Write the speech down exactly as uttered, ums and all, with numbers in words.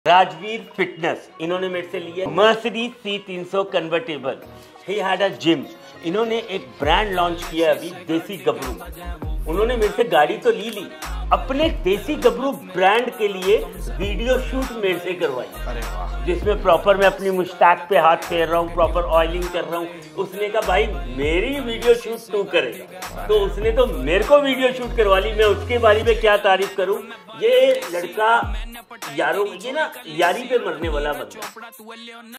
Rajveer fitness इन्होंने मेरे से लिया मर्सिडीज सी तीन सौ convertible. He had a gym. इन्होंने एक ब्रांड लॉन्च किया अभी, देसी गबरू। उन्होंने मेरे से गाड़ी तो ली ली, अपने देसी गबरू ब्रांड के लिए वीडियो शूट मेरे से करवाई। अरे वाह। जिसमें प्रॉपर मैं अपनी मुश्ताक पे हाथ फेर रहा हूँ, प्रॉपर ऑयलिंग कर रहा हूँ। उसने कहा भाई मेरी वीडियो शूट तू करेगा, तो उसने तो मेरे को वीडियो शूट करवा ली। मैं उसके बारे में क्या तारीफ करूँ। ये लड़का यारों, ये ना यारी पे मरने वाला बंदा।